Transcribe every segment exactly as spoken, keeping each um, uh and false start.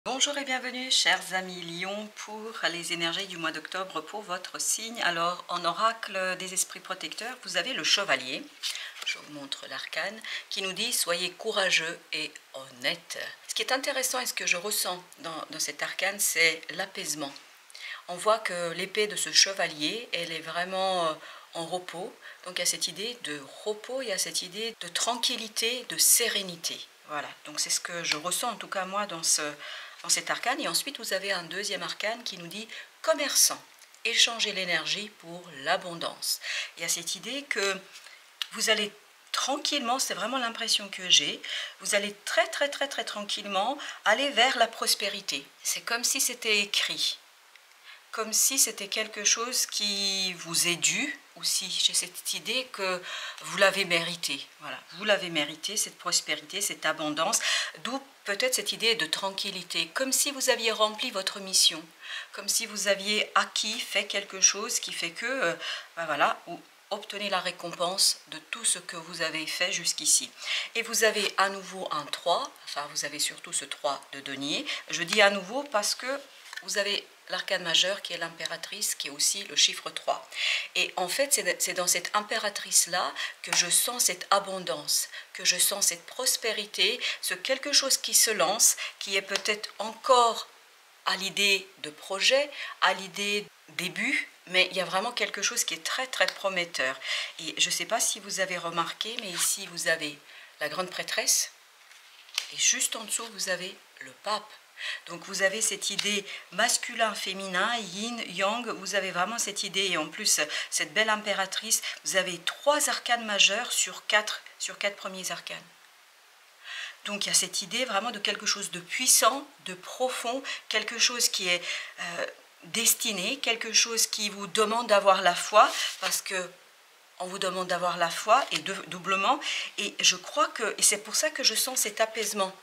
Bonjour et bienvenue chers amis Lion pour les énergies du mois d'octobre pour votre signe. Alors en oracle des esprits protecteurs, vous avez le chevalier, je vous montre l'arcane, qui nous dit soyez courageux et honnête. Ce qui est intéressant et ce que je ressens dans, dans cet arcane, c'est l'apaisement. On voit que l'épée de ce chevalier, elle est vraiment en repos. Donc il y a cette idée de repos, il y a cette idée de tranquillité, de sérénité. Voilà, donc c'est ce que je ressens en tout cas moi dans ce... dans cet arcane. Et ensuite vous avez un deuxième arcane qui nous dit commerçant, échanger l'énergie pour l'abondance. Il y a cette idée que vous allez tranquillement, c'est vraiment l'impression que j'ai, vous allez très très très très tranquillement aller vers la prospérité. C'est comme si c'était écrit, comme si c'était quelque chose qui vous est dû aussi. J'ai cette idée que vous l'avez mérité. Voilà, vous l'avez mérité, cette prospérité, cette abondance. D'où peut-être cette idée de tranquillité, comme si vous aviez rempli votre mission, comme si vous aviez acquis, fait quelque chose qui fait que, euh, ben voilà, vous obtenez la récompense de tout ce que vous avez fait jusqu'ici. Et vous avez à nouveau un trois, enfin vous avez surtout ce trois de denier. Je dis à nouveau parce que vous avez l'arcane majeur qui est l'impératrice, qui est aussi le chiffre trois. Et en fait, c'est dans cette impératrice-là que je sens cette abondance, que je sens cette prospérité, ce quelque chose qui se lance, qui est peut-être encore à l'idée de projet, à l'idée début, mais il y a vraiment quelque chose qui est très très prometteur. Et je ne sais pas si vous avez remarqué, mais ici vous avez la grande prêtresse, et juste en dessous vous avez le pape. Donc vous avez cette idée masculin, féminin, yin, yang, vous avez vraiment cette idée, et en plus cette belle impératrice, vous avez trois arcanes majeurs sur quatre, sur quatre premiers arcanes. Donc il y a cette idée vraiment de quelque chose de puissant, de profond, quelque chose qui est euh, destiné, quelque chose qui vous demande d'avoir la foi, parce que on vous demande d'avoir la foi, et de, doublement, et je crois que, et c'est pour ça que je sens cet apaisement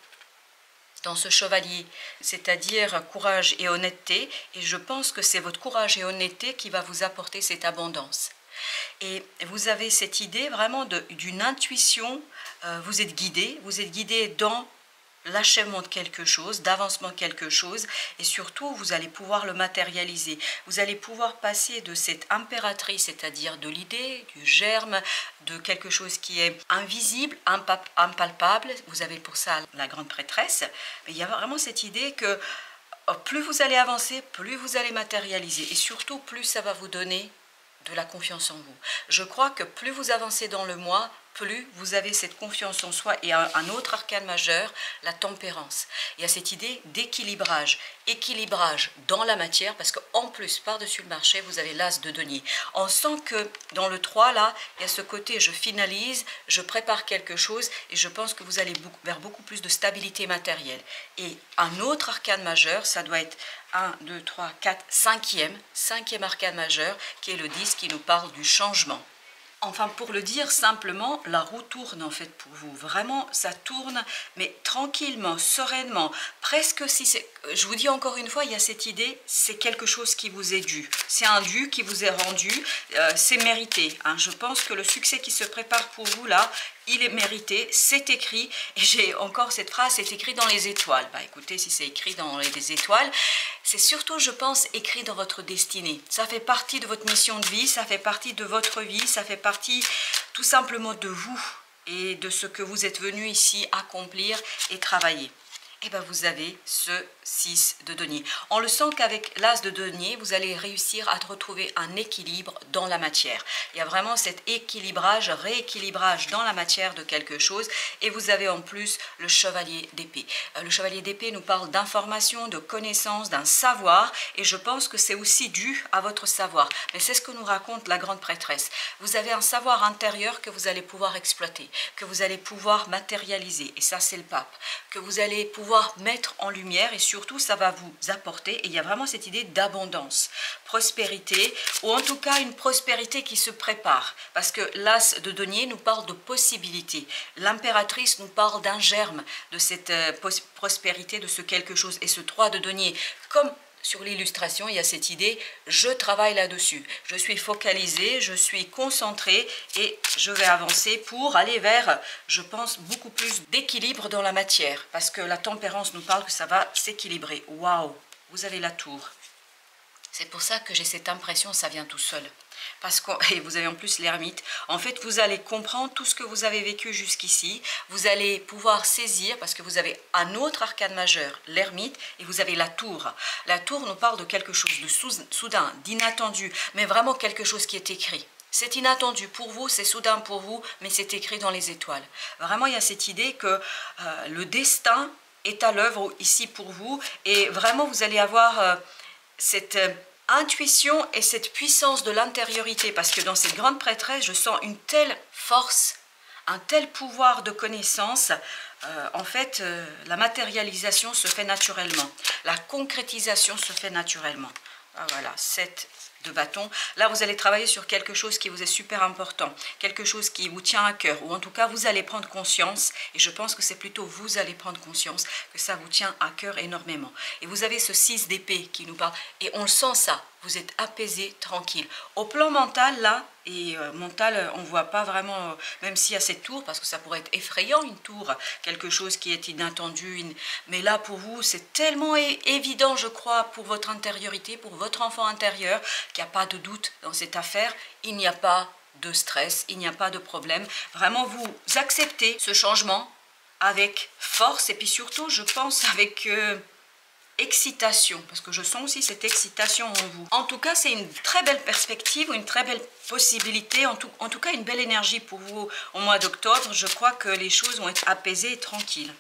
dans ce chevalier, c'est-à-dire courage et honnêteté, et je pense que c'est votre courage et honnêteté qui va vous apporter cette abondance. Et vous avez cette idée vraiment d'une intuition, euh, vous êtes guidé, vous êtes guidé dans l'achèvement de quelque chose, d'avancement de quelque chose, et surtout vous allez pouvoir le matérialiser. Vous allez pouvoir passer de cette impératrice, c'est-à-dire de l'idée, du germe, de quelque chose qui est invisible, impalpable, vous avez pour ça la grande prêtresse, mais il y a vraiment cette idée que plus vous allez avancer, plus vous allez matérialiser, et surtout plus ça va vous donner de la confiance en vous. Je crois que plus vous avancez dans le mois, plus vous avez cette confiance en soi. Et un, un autre arcane majeur, la tempérance. Il y a cette idée d'équilibrage. Équilibrage dans la matière, parce qu'en plus, par-dessus le marché, vous avez l'as de denier. On sent que dans le trois, là, il y a ce côté, je finalise, je prépare quelque chose, et je pense que vous allez beaucoup, vers beaucoup plus de stabilité matérielle. Et un autre arcane majeur, ça doit être un, deux, trois, quatre, cinquième, cinquième arcane majeur, qui est le dix, qui nous parle du changement. Enfin, pour le dire simplement, la roue tourne en fait pour vous. Vraiment, ça tourne, mais tranquillement, sereinement. Presque si c'est... Je vous dis encore une fois, il y a cette idée, c'est quelque chose qui vous est dû. C'est un dû qui vous est rendu, euh, c'est mérité. Hein. Je pense que le succès qui se prépare pour vous, là, il est mérité, c'est écrit. Et j'ai encore cette phrase, c'est écrit dans les étoiles. Bah écoutez, si c'est écrit dans les étoiles, c'est surtout, je pense, écrit dans votre destinée. Ça fait partie de votre mission de vie, ça fait partie de votre vie, ça fait partie tout simplement de vous et de ce que vous êtes venu ici accomplir et travailler. Et bien vous avez ce six de denier. On le sent qu'avec l'as de denier, vous allez réussir à retrouver un équilibre dans la matière. Il y a vraiment cet équilibrage, rééquilibrage dans la matière de quelque chose. Et vous avez en plus le chevalier d'épée. Le chevalier d'épée nous parle d'information, de connaissance, d'un savoir. Et je pense que c'est aussi dû à votre savoir. Mais c'est ce que nous raconte la grande prêtresse. Vous avez un savoir intérieur que vous allez pouvoir exploiter, que vous allez pouvoir matérialiser. Et ça, c'est le pape. Que vous allez pouvoir mettre en lumière, et surtout ça va vous apporter, et il y a vraiment cette idée d'abondance, prospérité, ou en tout cas une prospérité qui se prépare, parce que l'as de denier nous parle de possibilités, l'impératrice nous parle d'un germe, de cette euh, prospérité, de ce quelque chose, et ce trois de denier, comme sur l'illustration, il y a cette idée, je travaille là-dessus. Je suis focalisée, je suis concentrée et je vais avancer pour aller vers, je pense, beaucoup plus d'équilibre dans la matière. Parce que la tempérance nous parle que ça va s'équilibrer. Waouh, vous avez la tour. C'est pour ça que j'ai cette impression, ça vient tout seul. Parce que, et vous avez en plus l'ermite, en fait vous allez comprendre tout ce que vous avez vécu jusqu'ici, vous allez pouvoir saisir, parce que vous avez un autre arcane majeur, l'ermite, et vous avez la tour. La tour nous parle de quelque chose de soudain, d'inattendu, mais vraiment quelque chose qui est écrit. C'est inattendu pour vous, c'est soudain pour vous, mais c'est écrit dans les étoiles. Vraiment il y a cette idée que euh, le destin est à l'œuvre ici pour vous, et vraiment vous allez avoir euh, cette... Euh, intuition et cette puissance de l'intériorité, parce que dans cette grande prêtresse, je sens une telle force, un tel pouvoir de connaissance. Euh, en fait, euh, la matérialisation se fait naturellement, la concrétisation se fait naturellement. Ah, voilà, sept de bâton. Là, vous allez travailler sur quelque chose qui vous est super important, quelque chose qui vous tient à cœur, ou en tout cas, vous allez prendre conscience, et je pense que c'est plutôt vous allez prendre conscience que ça vous tient à cœur énormément. Et vous avez ce six d'épée qui nous parle, et on le sent ça, vous êtes apaisé, tranquille. Au plan mental, là, et euh, mental, on ne voit pas vraiment, euh, même s'il y a cette tour, parce que ça pourrait être effrayant, une tour, quelque chose qui est inattendu, une... mais là, pour vous, c'est tellement é évident, je crois, pour votre intériorité, pour votre enfant intérieur, qu'il n'y a pas de doute dans cette affaire, il n'y a pas de stress, il n'y a pas de problème. Vraiment, vous acceptez ce changement avec force, et puis surtout, je pense, avec... Euh, excitation, parce que je sens aussi cette excitation en vous. En tout cas, c'est une très belle perspective, une très belle possibilité, en tout, en tout cas une belle énergie pour vous au mois d'octobre. Je crois que les choses vont être apaisées et tranquilles.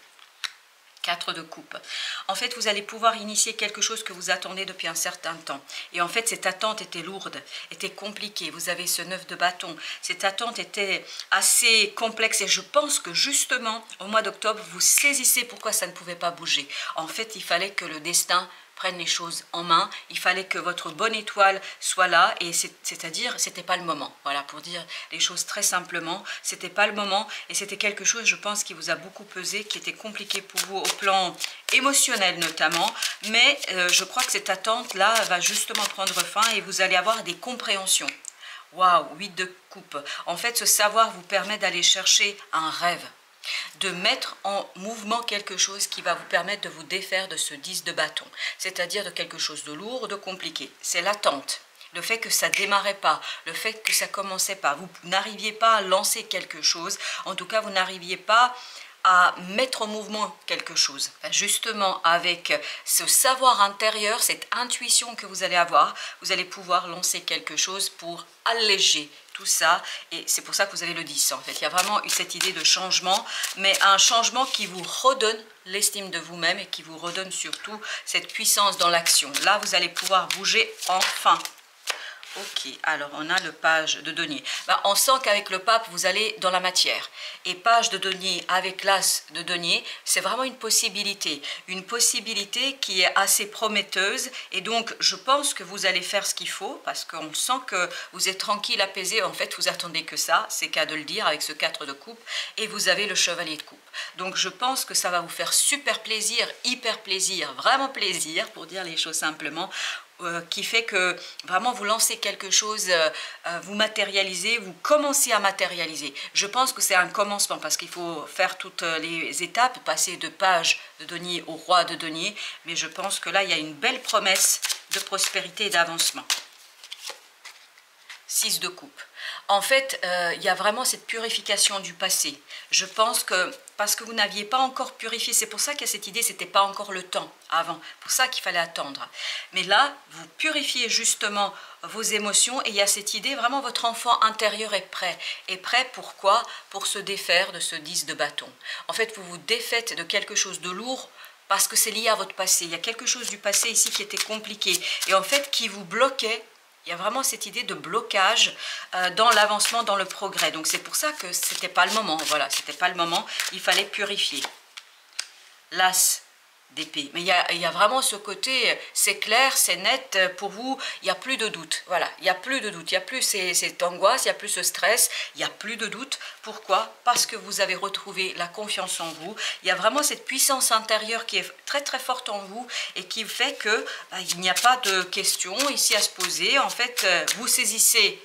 quatre de coupe. En fait, vous allez pouvoir initier quelque chose que vous attendez depuis un certain temps. Et en fait, cette attente était lourde, était compliquée. Vous avez ce neuf de bâton. Cette attente était assez complexe. Et je pense que justement, au mois d'octobre, vous saisissez pourquoi ça ne pouvait pas bouger. En fait, il fallait que le destin prenne les choses en main, il fallait que votre bonne étoile soit là, et c'est-à-dire, c'était pas le moment. Voilà, pour dire les choses très simplement, c'était pas le moment, et c'était quelque chose, je pense, qui vous a beaucoup pesé, qui était compliqué pour vous au plan émotionnel notamment, mais euh, je crois que cette attente-là va justement prendre fin, et vous allez avoir des compréhensions. Waouh, huit de coupe. En fait, ce savoir vous permet d'aller chercher un rêve, de mettre en mouvement quelque chose qui va vous permettre de vous défaire de ce dix de bâton, c'est-à-dire de quelque chose de lourd, de compliqué. C'est l'attente, le fait que ça démarrait pas, le fait que ça commençait pas, vous n'arriviez pas à lancer quelque chose, en tout cas vous n'arriviez pas à mettre en mouvement quelque chose. Justement, avec ce savoir intérieur, cette intuition que vous allez avoir, vous allez pouvoir lancer quelque chose pour alléger tout ça, et c'est pour ça que vous avez le dix en fait. Il y a vraiment eu cette idée de changement, mais un changement qui vous redonne l'estime de vous-même et qui vous redonne surtout cette puissance dans l'action. Là, vous allez pouvoir bouger enfin. Ok, alors on a le page de denier. Ben, on sent qu'avec le pape, vous allez dans la matière. Et page de denier avec l'as de denier, c'est vraiment une possibilité. Une possibilité qui est assez prometteuse. Et donc, je pense que vous allez faire ce qu'il faut, parce qu'on sent que vous êtes tranquille, apaisé. En fait, vous attendez que ça, c'est qu'à de le dire, avec ce quatre de coupe. Et vous avez le chevalier de coupe. Donc, je pense que ça va vous faire super plaisir, hyper plaisir, vraiment plaisir, pour dire les choses simplement. Euh, qui fait que vraiment vous lancez quelque chose, euh, euh, vous matérialisez, vous commencez à matérialiser. Je pense que c'est un commencement parce qu'il faut faire toutes les étapes, passer de page de denier au roi de denier, mais je pense que là il y a une belle promesse de prospérité et d'avancement. six de coupe. En fait, euh, il y a vraiment cette purification du passé. Je pense que parce que vous n'aviez pas encore purifié, c'est pour ça qu'il y a cette idée, c'était pas encore le temps avant, pour ça qu'il fallait attendre. Mais là, vous purifiez justement vos émotions et il y a cette idée, vraiment votre enfant intérieur est prêt. Est prêt pourquoi? Pour se défaire de ce dix de bâton. En fait, vous vous défaites de quelque chose de lourd, parce que c'est lié à votre passé. Il y a quelque chose du passé ici qui était compliqué et en fait qui vous bloquait. Il y a vraiment cette idée de blocage euh, dans l'avancement, dans le progrès. Donc c'est pour ça que c'était pas le moment. Voilà, c'était pas le moment. Il fallait purifier. L'as d'épée. Mais il y, a, il y a vraiment ce côté, c'est clair, c'est net, pour vous, il n'y a plus de doute. Voilà, il n'y a plus de doute, il n'y a plus ces, cette angoisse, il n'y a plus ce stress, il n'y a plus de doute. Pourquoi? Parce que vous avez retrouvé la confiance en vous. Il y a vraiment cette puissance intérieure qui est très très forte en vous et qui fait que bah, il n'y a pas de questions ici à se poser. En fait, vous saisissez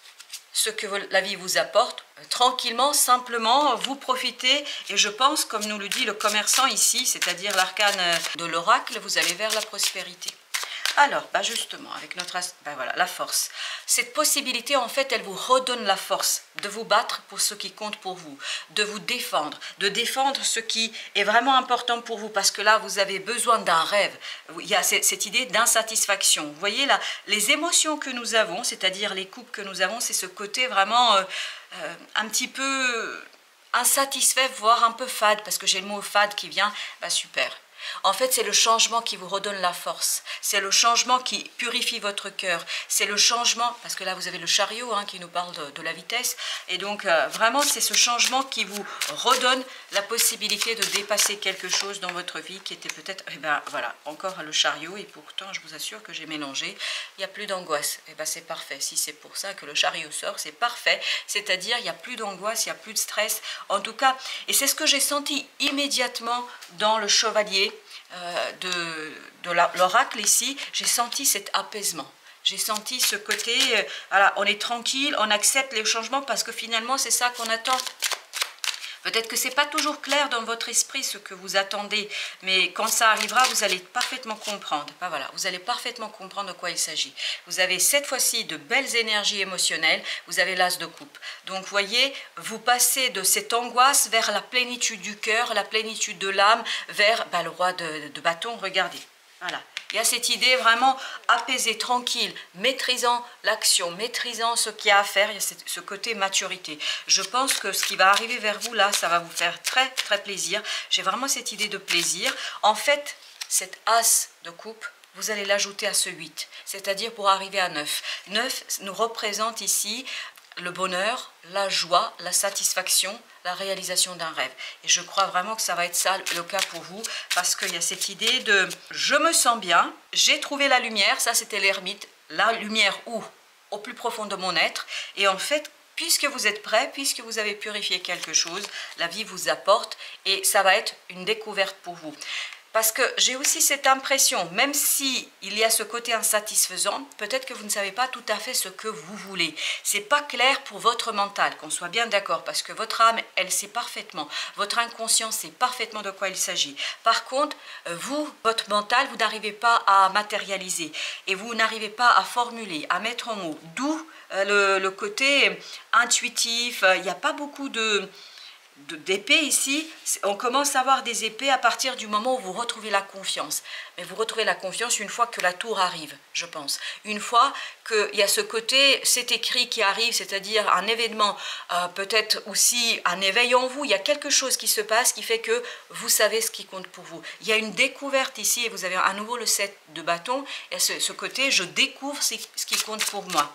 ce que la vie vous apporte, tranquillement, simplement, vous profitez, et je pense, comme nous le dit le commerçant ici, c'est-à-dire l'arcane de l'oracle, vous allez vers la prospérité. Alors, bah justement, avec notre, bah voilà, la force. Cette possibilité, en fait, elle vous redonne la force de vous battre pour ce qui compte pour vous, de vous défendre, de défendre ce qui est vraiment important pour vous, parce que là, vous avez besoin d'un rêve. Il y a cette idée d'insatisfaction. Vous voyez, là, les émotions que nous avons, c'est-à-dire les coupes que nous avons, c'est ce côté vraiment euh, euh, un petit peu insatisfait, voire un peu fade, parce que j'ai le mot fade qui vient, bah super. En fait, c'est le changement qui vous redonne la force. C'est le changement qui purifie votre cœur. C'est le changement, parce que là, vous avez le chariot hein, qui nous parle de, de la vitesse. Et donc, euh, vraiment, c'est ce changement qui vous redonne la possibilité de dépasser quelque chose dans votre vie qui était peut-être, eh ben voilà, encore le chariot. Et pourtant, je vous assure que j'ai mélangé. Il n'y a plus d'angoisse. Eh ben, c'est parfait. Si c'est pour ça que le chariot sort, c'est parfait. C'est-à-dire, il n'y a plus d'angoisse, il n'y a plus de stress. En tout cas, et c'est ce que j'ai senti immédiatement dans le chevalier. Euh, de, de l'oracle ici, j'ai senti cet apaisement. J'ai senti ce côté, euh, voilà, on est tranquille, on accepte les changements parce que finalement c'est ça qu'on attend. Peut-être que ce n'est pas toujours clair dans votre esprit ce que vous attendez, mais quand ça arrivera, vous allez parfaitement comprendre. Ben voilà, vous allez parfaitement comprendre de quoi il s'agit. Vous avez cette fois-ci de belles énergies émotionnelles, vous avez l'as de coupe. Donc, vous voyez, vous passez de cette angoisse vers la plénitude du cœur, la plénitude de l'âme, vers ben, le roi de, de bâton, regardez. Voilà. Il y a cette idée vraiment apaisée, tranquille, maîtrisant l'action, maîtrisant ce qu'il y a à faire. Il y a ce côté maturité. Je pense que ce qui va arriver vers vous là, ça va vous faire très très plaisir. J'ai vraiment cette idée de plaisir. En fait, cette as de coupe, vous allez l'ajouter à ce huit, c'est-à-dire pour arriver à neuf. neuf nous représente ici le bonheur, la joie, la satisfaction, la réalisation d'un rêve. Et je crois vraiment que ça va être ça le cas pour vous, parce qu'il y a cette idée de « je me sens bien, j'ai trouvé la lumière », ça c'était l'ermite, la lumière où? Au plus profond de mon être. Et en fait, puisque vous êtes prêt, puisque vous avez purifié quelque chose, la vie vous apporte et ça va être une découverte pour vous. Parce que j'ai aussi cette impression, même si il y a ce côté insatisfaisant, peut-être que vous ne savez pas tout à fait ce que vous voulez. C'est pas clair pour votre mental, qu'on soit bien d'accord, parce que votre âme, elle sait parfaitement, votre inconscient sait parfaitement de quoi il s'agit. Par contre, vous, votre mental, vous n'arrivez pas à matérialiser et vous n'arrivez pas à formuler, à mettre en mots. D'où le, le côté intuitif. Il n'y a pas beaucoup de... d'épées ici, on commence à avoir des épées à partir du moment où vous retrouvez la confiance. Mais vous retrouvez la confiance une fois que la tour arrive, je pense. Une fois qu'il y a ce côté, c'est écrit qui arrive, c'est-à-dire un événement, euh, peut-être aussi un éveil en vous. Il y a quelque chose qui se passe qui fait que vous savez ce qui compte pour vous. Il y a une découverte ici et vous avez à nouveau le sept de bâton. Et ce, ce côté, je découvre ce qui compte pour moi.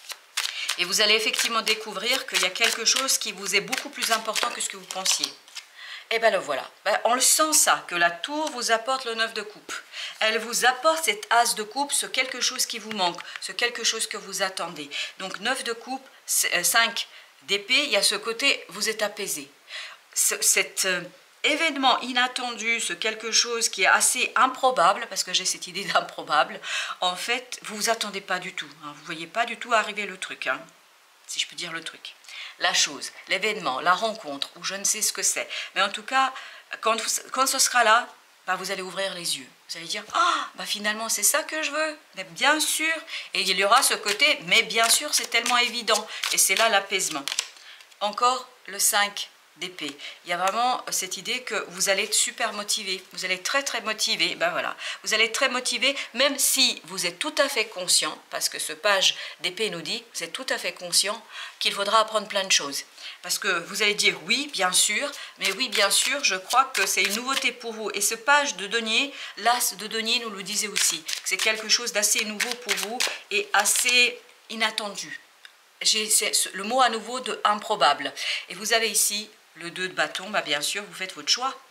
Et vous allez effectivement découvrir qu'il y a quelque chose qui vous est beaucoup plus important que ce que vous pensiez. Et bien le voilà. Ben, on le sent ça, que la tour vous apporte le neuf de coupe. Elle vous apporte cette as de coupe, ce quelque chose qui vous manque, ce quelque chose que vous attendez. Donc neuf de coupe, cinq d'épée, il y a ce côté, vous êtes apaisé. Ce, cet euh, événement inattendu, ce quelque chose qui est assez improbable, parce que j'ai cette idée d'improbable, en fait, vous ne vous attendez pas du tout. Hein, vous ne voyez pas du tout arriver le truc, hein, si je peux dire le truc. La chose, l'événement, la rencontre, ou je ne sais ce que c'est. Mais en tout cas, quand, vous, quand ce sera là, bah vous allez ouvrir les yeux. Vous allez dire, ah, bah finalement c'est ça que je veux. Mais bien sûr, et il y aura ce côté, mais bien sûr c'est tellement évident. Et c'est là l'apaisement. Encore le cinq d'épée. Il y a vraiment cette idée que vous allez être super motivé. Vous allez être très très motivé. Ben voilà. Vous allez être très motivé, même si vous êtes tout à fait conscient, parce que ce page d'épée nous dit, vous êtes tout à fait conscient qu'il faudra apprendre plein de choses. Parce que vous allez dire oui, bien sûr, mais oui, bien sûr, je crois que c'est une nouveauté pour vous. Et ce page de denier, l'as de denier nous le disait aussi. C'est quelque chose d'assez nouveau pour vous et assez inattendu. J'ai le mot à nouveau de improbable. Et vous avez ici le deux de bâton, bah bien sûr, vous faites votre choix.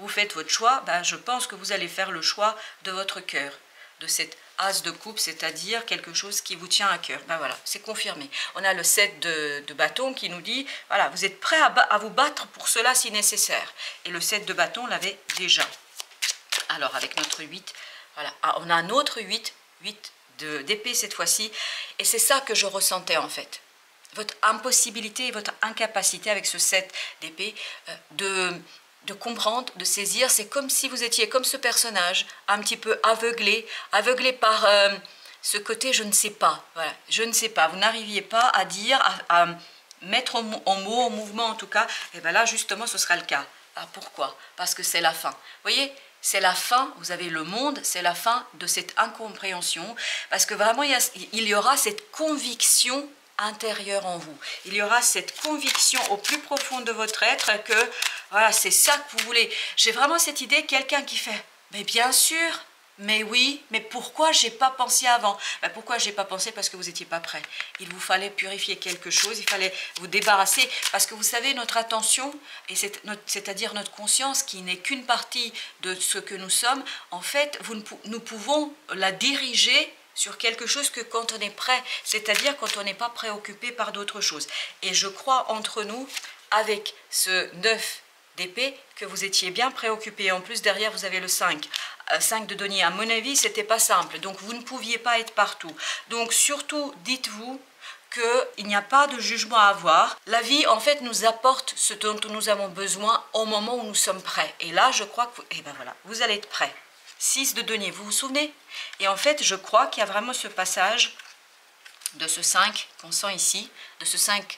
vous faites votre choix, ben, je pense que vous allez faire le choix de votre cœur, de cette as de coupe, c'est-à-dire quelque chose qui vous tient à cœur. Ben voilà, c'est confirmé. On a le sept de, de bâton qui nous dit, voilà, vous êtes prêt à, à vous battre pour cela si nécessaire. Et le sept de bâton l'avait déjà. Alors, avec notre huit, voilà, ah, on a un autre huit, huit d'épée cette fois-ci. Et c'est ça que je ressentais en fait. Votre impossibilité et votre incapacité avec ce sept d'épée euh, de... de comprendre, de saisir, c'est comme si vous étiez comme ce personnage, un petit peu aveuglé, aveuglé par euh, ce côté je ne sais pas, voilà, je ne sais pas, vous n'arriviez pas à dire, à, à mettre en, en mots, en mouvement en tout cas, et bien là justement ce sera le cas. Alors, pourquoi? Parce que c'est la fin, vous voyez, c'est la fin, vous avez le monde, c'est la fin de cette incompréhension, parce que vraiment il y, a, il y aura cette conviction intérieur en vous. Il y aura cette conviction au plus profond de votre être que voilà, c'est ça que vous voulez. J'ai vraiment cette idée, quelqu'un qui fait mais bien sûr, mais oui, mais pourquoi j'ai pas pensé avant? Ben pourquoi j'ai pas pensé? Parce que vous n'étiez pas prêt. Il vous fallait purifier quelque chose, il fallait vous débarrasser, parce que vous savez, notre attention, et c'est-à-dire notre conscience, qui n'est qu'une partie de ce que nous sommes, en fait, vous, nous pouvons la diriger sur quelque chose que quand on est prêt, c'est-à-dire quand on n'est pas préoccupé par d'autres choses. Et je crois entre nous, avec ce neuf d'épée, que vous étiez bien préoccupé. En plus, derrière, vous avez le cinq. cinq de denier. À mon avis, c'était pas simple. Donc, vous ne pouviez pas être partout. Donc, surtout, dites-vous qu'il n'y a pas de jugement à avoir. La vie, en fait, nous apporte ce dont nous avons besoin au moment où nous sommes prêts. Et là, je crois que vous, eh ben voilà, vous allez être prêts. six de denier, vous vous souvenez? Et en fait, je crois qu'il y a vraiment ce passage de ce cinq qu'on sent ici, de ce cinq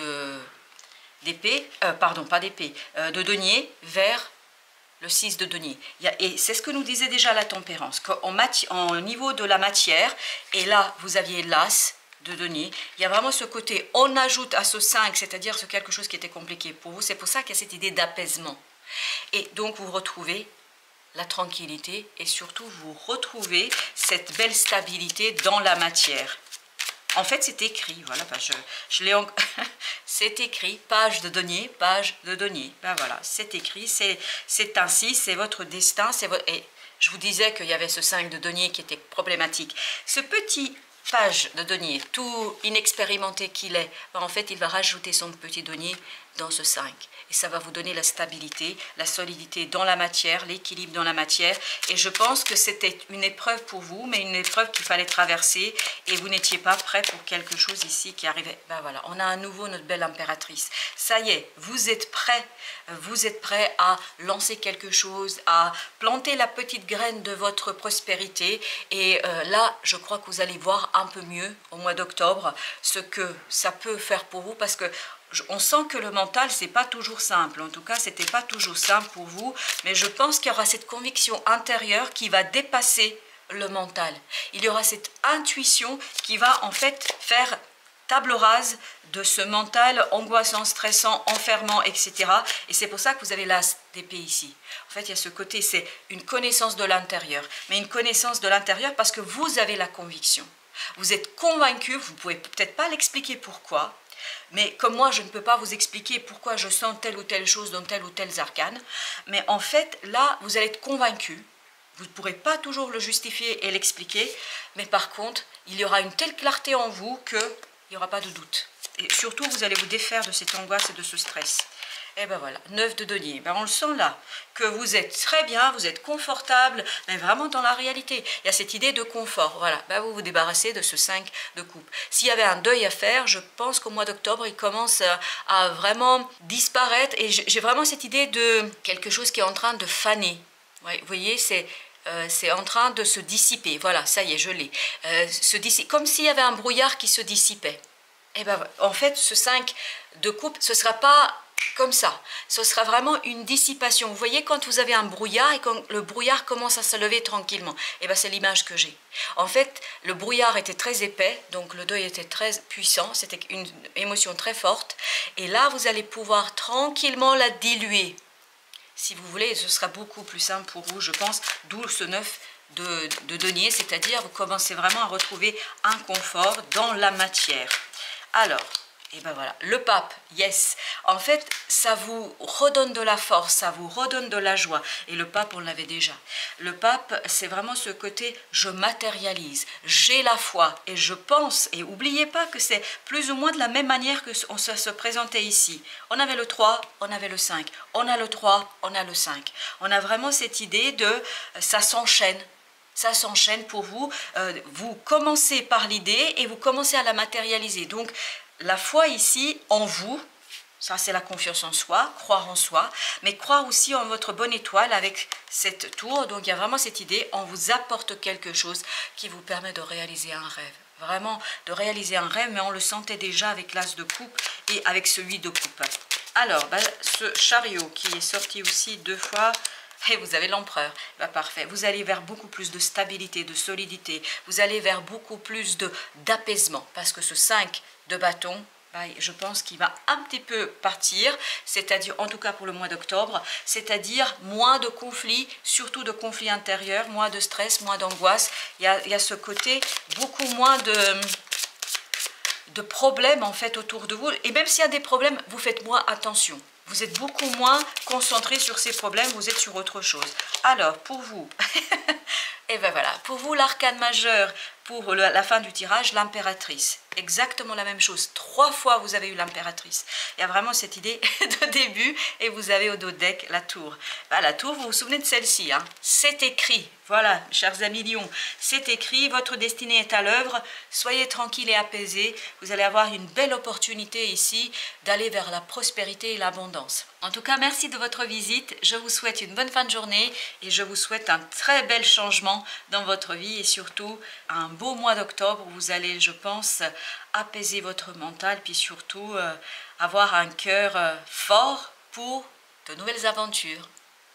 d'épée, euh, pardon, pas d'épée, euh, de denier vers le six de denier. Il y a, et c'est ce que nous disait déjà la tempérance, qu'au niveau de la matière, et là, vous aviez l'as de denier, il y a vraiment ce côté, on ajoute à ce cinq, c'est-à-dire ce quelque chose qui était compliqué pour vous, c'est pour ça qu'il y a cette idée d'apaisement. Et donc, vous retrouvez la tranquillité et surtout vous retrouvez cette belle stabilité dans la matière. En fait, c'est écrit, voilà, ben je, je l'ai en... c'est écrit, page de denier, page de denier. Ben voilà, c'est écrit, c'est ainsi, c'est votre destin, c'est votre... Et je vous disais qu'il y avait ce cinq de denier qui était problématique. Ce petit page de denier, tout inexpérimenté qu'il est, ben en fait, il va rajouter son petit denier dans ce cinq. Et ça va vous donner la stabilité, la solidité dans la matière, l'équilibre dans la matière. Et je pense que c'était une épreuve pour vous, mais une épreuve qu'il fallait traverser. Et vous n'étiez pas prêt pour quelque chose ici qui arrivait. Ben voilà, on a à nouveau notre belle impératrice. Ça y est, vous êtes prêt. Vous êtes prêt à lancer quelque chose, à planter la petite graine de votre prospérité. Et euh, là, je crois que vous allez voir un peu mieux au mois d'octobre ce que ça peut faire pour vous. Parce que on sent que le mental, c'est pas toujours simple. En tout cas, c'était pas toujours simple pour vous. Mais je pense qu'il y aura cette conviction intérieure qui va dépasser le mental. Il y aura cette intuition qui va en fait faire table rase de ce mental angoissant, stressant, enfermant, et cetera. Et c'est pour ça que vous avez l'as d'épée ici. En fait, il y a ce côté, c'est une connaissance de l'intérieur. Mais une connaissance de l'intérieur parce que vous avez la conviction. Vous êtes convaincu, vous ne pouvez peut-être pas l'expliquer pourquoi. Mais comme moi, je ne peux pas vous expliquer pourquoi je sens telle ou telle chose dans tel ou tel arcane. Mais en fait, là, vous allez être convaincu. Vous ne pourrez pas toujours le justifier et l'expliquer. Mais par contre, il y aura une telle clarté en vous qu'il n'y aura pas de doute. Et surtout, vous allez vous défaire de cette angoisse et de ce stress. Et ben voilà, neuf de denier. Ben on le sent là, que vous êtes très bien, vous êtes confortable, mais vraiment dans la réalité. Il y a cette idée de confort. Voilà, ben vous vous débarrassez de ce cinq de coupe. S'il y avait un deuil à faire, je pense qu'au mois d'octobre, il commence à, à vraiment disparaître. Et j'ai vraiment cette idée de quelque chose qui est en train de faner. Ouais, vous voyez, c'est... Euh, c'est en train de se dissiper. Voilà, ça y est, je l'ai. Euh, se dissi- comme s'il y avait un brouillard qui se dissipait. Et ben, en fait, ce cinq de coupe, ce ne sera pas comme ça. Ce sera vraiment une dissipation. Vous voyez, quand vous avez un brouillard et quand le brouillard commence à se lever tranquillement, et ben, c'est l'image que j'ai. En fait, le brouillard était très épais, donc le deuil était très puissant, c'était une émotion très forte. Et là, vous allez pouvoir tranquillement la diluer. Si vous voulez, ce sera beaucoup plus simple pour vous, je pense, d'où ce neuf de, de denier, c'est-à-dire vous commencez vraiment à retrouver un confort dans la matière. Alors, Et ben voilà, le pape, yes. En fait, ça vous redonne de la force, ça vous redonne de la joie. Et le pape, on l'avait déjà. Le pape, c'est vraiment ce côté, je matérialise, j'ai la foi et je pense. Et n'oubliez pas que c'est plus ou moins de la même manière que on se, se présentait ici. On avait le trois, on avait le cinq. On a le trois, on a le cinq. On a vraiment cette idée de, ça s'enchaîne. Ça s'enchaîne pour vous. Euh, vous commencez par l'idée et vous commencez à la matérialiser. Donc, la foi ici, en vous, ça c'est la confiance en soi, croire en soi, mais croire aussi en votre bonne étoile avec cette tour. Donc il y a vraiment cette idée, on vous apporte quelque chose qui vous permet de réaliser un rêve. Vraiment de réaliser un rêve, mais on le sentait déjà avec l'as de coupe et avec celui de coupe. Alors, ben, ce chariot qui est sorti aussi deux fois, et vous avez l'empereur, bah parfait. Vous allez vers beaucoup plus de stabilité, de solidité. Vous allez vers beaucoup plus de d'apaisement. Parce que ce cinq de bâton, bah, je pense qu'il va un petit peu partir. C'est-à-dire, en tout cas pour le mois d'octobre, c'est-à-dire moins de conflits, surtout de conflits intérieurs, moins de stress, moins d'angoisse. Il y a, il y a ce côté, beaucoup moins de... de problèmes en fait autour de vous. Et même s'il y a des problèmes, vous faites moins attention. Vous êtes beaucoup moins concentré sur ces problèmes, vous êtes sur autre chose. Alors, pour vous, et ben voilà, pour vous, l'arcane majeur, pour le, la fin du tirage, l'impératrice. Exactement la même chose. Trois fois, vous avez eu l'impératrice. Il y a vraiment cette idée de début et vous avez au dos de deck la tour. Ben, la tour, vous vous souvenez de celle-ci, hein? C'est écrit. Voilà, chers amis Lion, c'est écrit. Votre destinée est à l'œuvre. Soyez tranquille et apaisés. Vous allez avoir une belle opportunité ici d'aller vers la prospérité et l'abondance. En tout cas, merci de votre visite. Je vous souhaite une bonne fin de journée et je vous souhaite un très bel changement dans votre vie et surtout un beau mois d'octobre où vous allez, je pense, apaiser votre mental puis surtout euh, avoir un cœur euh, fort pour de nouvelles aventures.